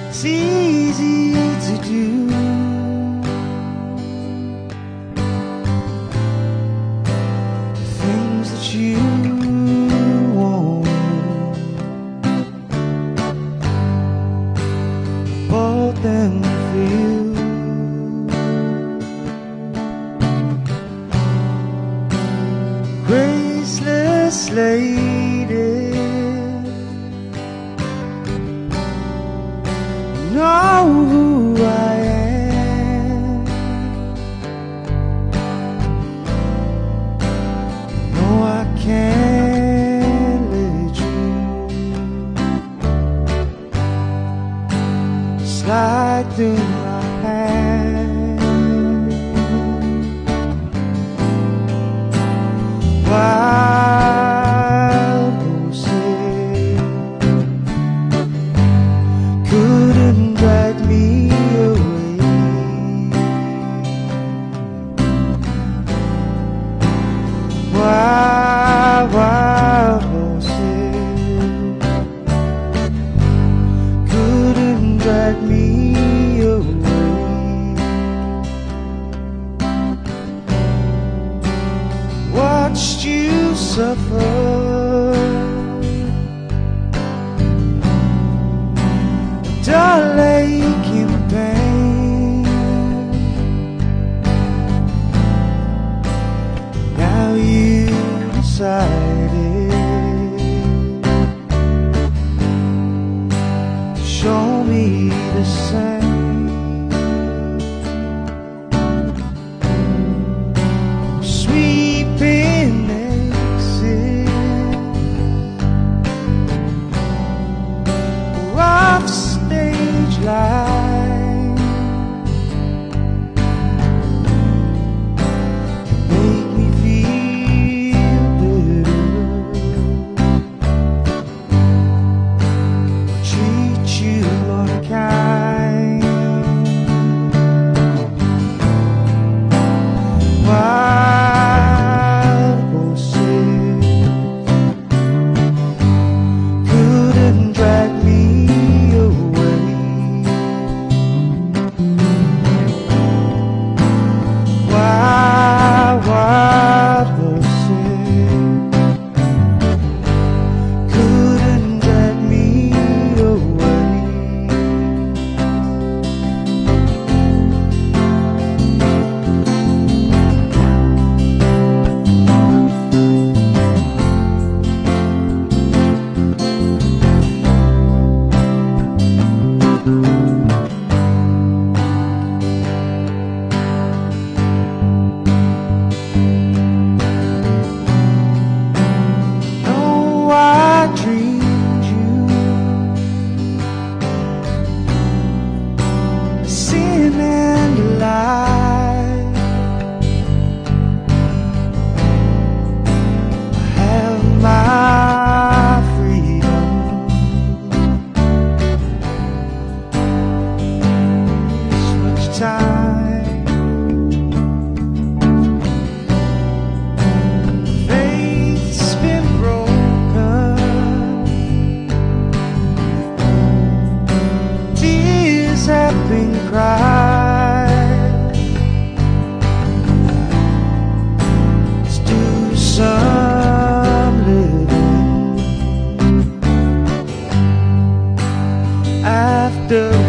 It's easy to do. The things that you want, bought them for you. Graceless lady, know who I am. No, I can't let you slide through my hands. Wild roses couldn't drag me away. Wild horses couldn't drag me away. Watched you suffer, dull aching pain. Now you decided to show me the same. Sweeping exit, rough stage light, make me feel better, treat you unkind. Wild horses couldn't drag me away. Wild horses couldn't drag me away. No, I dreamed you sin and alive. I have my freedom. This much time, faith's been broken, tears have been cried. Let's do some living after